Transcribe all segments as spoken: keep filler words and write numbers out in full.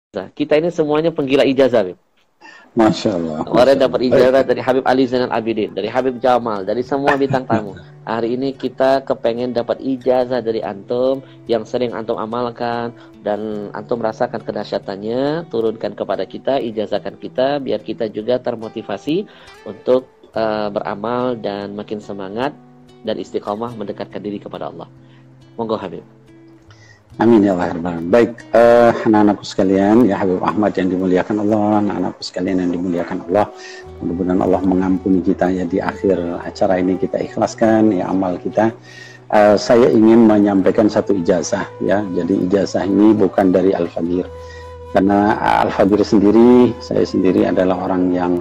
Kita ini semuanya penggila ijazah, Bib. Masya Allah. Kemarin dapat ijazah dari Habib Ali Zainal Abidin, dari Habib Jamal, dari semua bintang tamu. Hari ini kita kepengen dapat ijazah dari antum yang sering antum amalkan dan antum rasakan kedahsyatannya. Turunkan kepada kita, ijazahkan kita, biar kita juga termotivasi untuk uh, beramal dan makin semangat dan istiqomah mendekatkan diri kepada Allah. Monggo Habib. Amin ya Allah. Baik, uh, anak-anakku sekalian, ya Habib Ahmad yang dimuliakan Allah, anak-anakku sekalian yang dimuliakan Allah, mudah-mudahan Allah mengampuni kita ya di akhir acara ini, kita ikhlaskan ya amal kita. Uh, saya ingin menyampaikan satu ijazah ya, jadi ijazah ini bukan dari Al-Fagir, karena Al-Fagir sendiri, saya sendiri adalah orang yang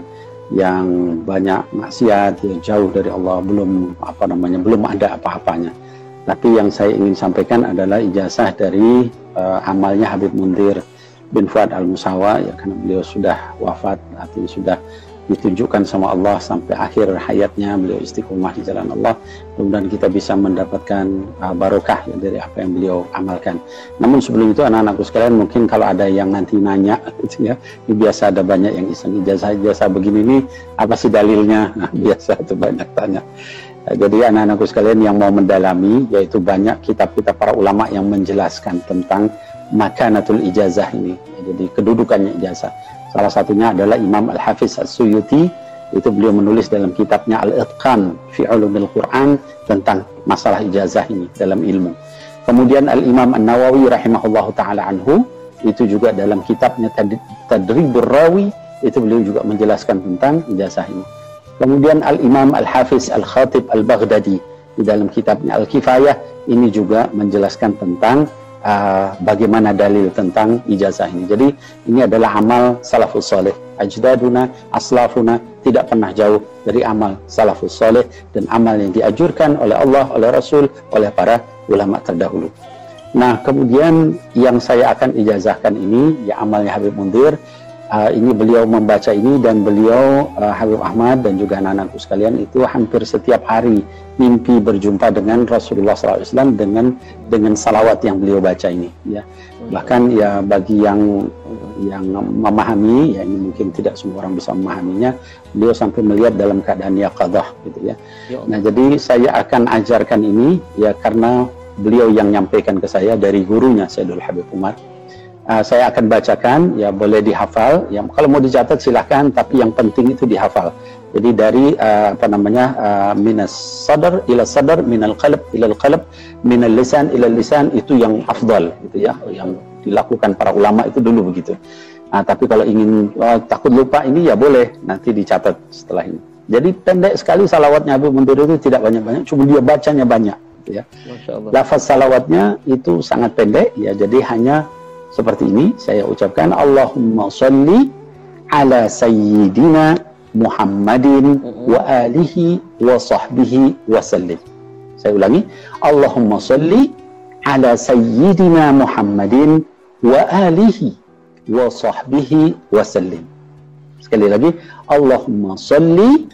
yang banyak maksiat, ya, jauh dari Allah, belum apa namanya, belum ada apa-apanya. Tapi yang saya ingin sampaikan adalah ijazah dari uh, amalnya Habib Munzir bin Fuad Al-Musawa, ya, karena beliau sudah wafat, artinya sudah ditunjukkan sama Allah sampai akhir hayatnya, beliau istiqomah di jalan Allah. Mudah-mudahan kita bisa mendapatkan uh, barokah ya, dari apa yang beliau amalkan. Namun sebelum itu anak-anakku sekalian, mungkin kalau ada yang nanti nanya gitu ya, ini biasa ada banyak yang iseng, ijazah-ijazah begini nih apa sih dalilnya? Nah, biasa itu banyak tanya. Jadi anak-anakku sekalian yang mau mendalami, yaitu banyak kitab-kitab para ulama yang menjelaskan tentang makanatul ijazah ini, jadi kedudukannya ijazah. Salah satunya adalah Imam Al-Hafiz As-Suyuti, itu beliau menulis dalam kitabnya Al-Itqan fi Ulumil Quran tentang masalah ijazah ini dalam ilmu. Kemudian Al-Imam An-Nawawi rahimahullahu ta'ala anhu, itu juga dalam kitabnya Tadribur Rawi, itu beliau juga menjelaskan tentang ijazah ini. Kemudian Al-Imam Al-Hafiz Al-Khatib Al-Baghdadi di dalam kitabnya Al-Kifayah ini juga menjelaskan tentang uh, bagaimana dalil tentang ijazah ini. Jadi ini adalah amal salafus soleh. Ajdaduna, aslafuna tidak pernah jauh dari amal salafus soleh dan amal yang diajurkan oleh Allah, oleh Rasul, oleh para ulama terdahulu. Nah, kemudian yang saya akan ijazahkan ini ya amalnya Habib Munzir. Uh, ini beliau membaca ini dan beliau uh, Habib Ahmad dan juga anak-anakku sekalian itu hampir setiap hari mimpi berjumpa dengan Rasulullah shallallahu alaihi wasallam dengan dengan salawat yang beliau baca ini ya. Bahkan ya bagi yang yang memahami ya, ini mungkin tidak semua orang bisa memahaminya, beliau sampai melihat dalam keadaan yaqadzah gitu ya. Nah, jadi saya akan ajarkan ini ya karena beliau yang nyampaikan ke saya dari gurunya Sayyidul Habib Umar. Uh, saya akan bacakan, ya boleh dihafal. Ya, kalau mau dicatat silahkan, tapi yang penting itu dihafal. Jadi dari uh, apa namanya uh, minas sadar ila sadar, minal qalb ila qalb, minal lisan ila lisan, itu yang afdal, gitu ya, yang dilakukan para ulama itu dulu begitu. Nah, tapi kalau ingin uh, takut lupa ini ya boleh nanti dicatat setelah ini. Jadi pendek sekali salawatnya Habib Munzir itu, tidak banyak-banyak, cuma dia bacanya banyak, gitu ya. Lafaz salawatnya itu sangat pendek, ya, jadi hanya seperti ini saya ucapkan, Allahumma sholli ala sayyidina Muhammadin wa alihi wa sahbihi wa sallim. Saya ulangi, Allahumma sholli ala sayyidina Muhammadin wa alihi wa sahbihi wa sallim. Sekali lagi, Allahumma sholli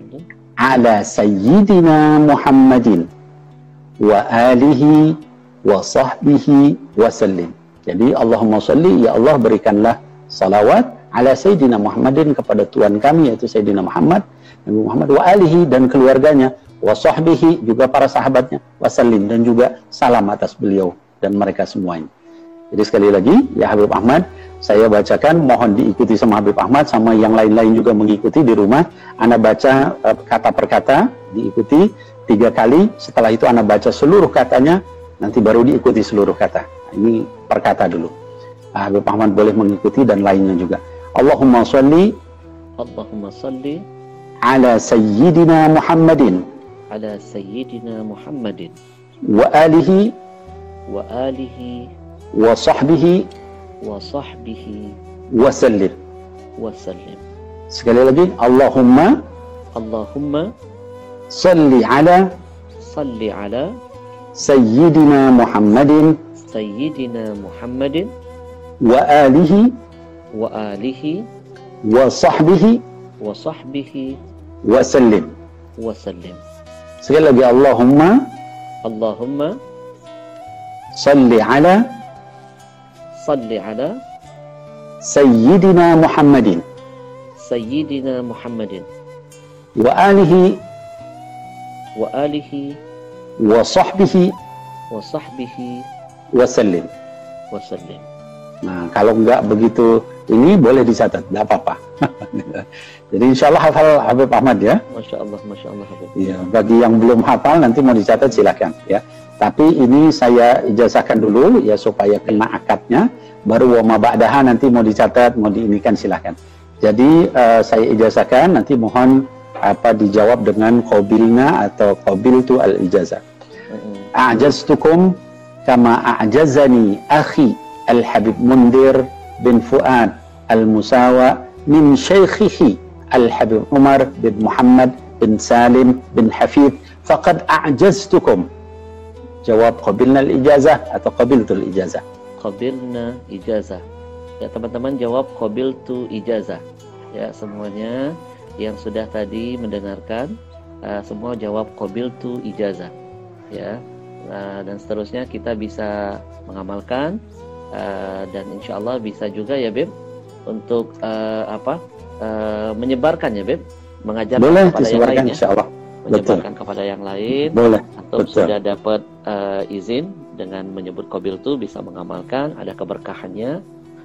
ala sayyidina Muhammadin wa alihi wa sahbihi wa sallim. Jadi Allahumma sholli, ya Allah berikanlah salawat ala Sayyidina Muhammadin, kepada Tuhan kami yaitu Sayyidina Muhammad, Nabi Muhammad, wa alihi dan keluarganya, wa sahbihi juga para sahabatnya, wa sallim dan juga salam atas beliau dan mereka semuanya. Jadi sekali lagi ya Habib Ahmad, saya bacakan, mohon diikuti sama Habib Ahmad, sama yang lain-lain juga mengikuti di rumah. Ana baca uh, kata per kata, diikuti tiga kali, setelah itu ana baca seluruh katanya, nanti baru diikuti seluruh kata. Ini perkata dulu. Habib Ahmad boleh mengikuti dan lainnya juga. Allahumma sholli Allahumma sholli ala sayyidina Muhammadin ala sayyidina Muhammadin wa alihi wa alihi wa sahbihi wa sahbihi wa sallim. wa sallim. Sekali lagi, Allahumma Allahumma sholli ala salli ala sayyidina Muhammadin Sayyidina Muhammadin wa alihi wa alihi wa sahbihi wa sahbihi wa sallim. wa sallim. Sekali lagi, Allahumma Allahumma salli ala salli ala Sayyidina Muhammadin Sayyidina Muhammadin wa alihi wa alihi wa sahbihi wa sahbihi wa sallim. wa sallim. Nah, kalau enggak begitu ini boleh dicatat, enggak apa-apa. Jadi insya Allah hafal Habib Ahmad ya. Masya Allah, Masya Allah Habib. Ya, bagi yang belum hafal nanti mau dicatat silakan ya. Tapi ini saya ijazahkan dulu ya supaya kena akadnya. Baru wa ma ba'daha nanti mau dicatat, mau diinikan silakan. Jadi uh, saya ijazahkan, nanti mohon apa dijawab dengan qabilna atau qabiltu al-ijazah. A'jaztukum kama a'jazani akhi Al-Habib Mundir bin Fuad Al-Musawa min syaikhihi Al-Habib Umar bin Muhammad bin Salim bin Hafid faqad a'jaztukum. Jawab qabilna al-ijazah atau qabiltu al-ijazah. Qabilna ijazah. Ya, teman-teman jawab qabiltu ijazah. Ya, semuanya yang sudah tadi mendengarkan uh, semua jawab qabiltu ijazah. Ya. Uh, dan seterusnya kita bisa mengamalkan uh, dan insya Allah bisa juga ya Beb untuk uh, apa uh, menyebarkan ya Beb, mengajarkan boleh, kepada yang lain insya Allah. menyebarkan Betul. kepada yang lain. Boleh. Atau Betul. sudah dapat uh, izin dengan menyebut qabiltu bisa mengamalkan, ada keberkahannya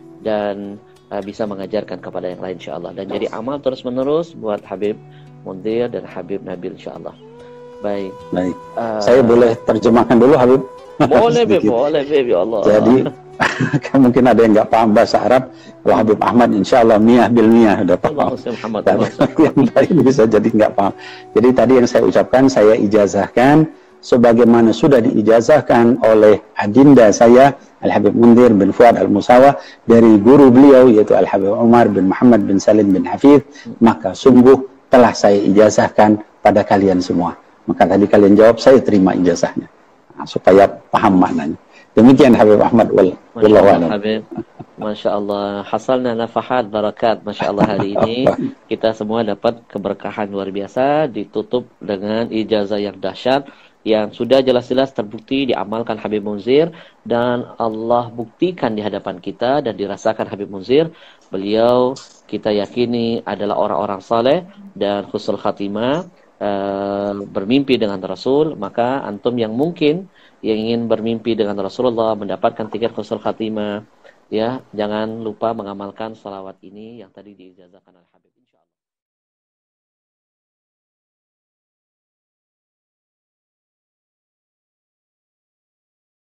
dan uh, bisa mengajarkan kepada yang lain insya Allah dan jadi amal terus menerus buat Habib Mundir dan Habib Nabil insya Allah. Baik. Baik. Uh, Saya boleh terjemahkan dulu Habib? Boleh Beb, boleh Beb, ya Allah. Jadi mungkin ada yang nggak paham bahasa Arab. Kalau Habib Ahmad insya Allah miyah bil miyah udah paham. Muhammad, yang lain bisa jadi nggak paham. Jadi tadi yang saya ucapkan, saya ijazahkan sebagaimana sudah diijazahkan oleh adinda saya Al-Habib Mundir bin Fuad Al-Musawa dari guru beliau yaitu Al-Habib Umar bin Muhammad bin Salim bin Hafid, maka sungguh telah saya ijazahkan pada kalian semua. Maka tadi kalian jawab, saya terima ijazahnya. Nah, supaya paham maknanya. Demikian Habib Ahmad wal Masya Allah Habib. Masya Allah. Hasalna nafahat barakat. Masya Allah hari ini kita semua dapat keberkahan luar biasa. Ditutup dengan ijazah yang dahsyat. Yang sudah jelas-jelas terbukti diamalkan Habib Munzir. Dan Allah buktikan di hadapan kita dan dirasakan Habib Munzir. Beliau kita yakini adalah orang-orang saleh dan husnul khatimah. Uh, bermimpi dengan Rasul, maka antum yang mungkin yang ingin bermimpi dengan Rasulullah mendapatkan tiket husnul khatimah, ya jangan lupa mengamalkan salawat ini yang tadi diijazahkan oleh Habib.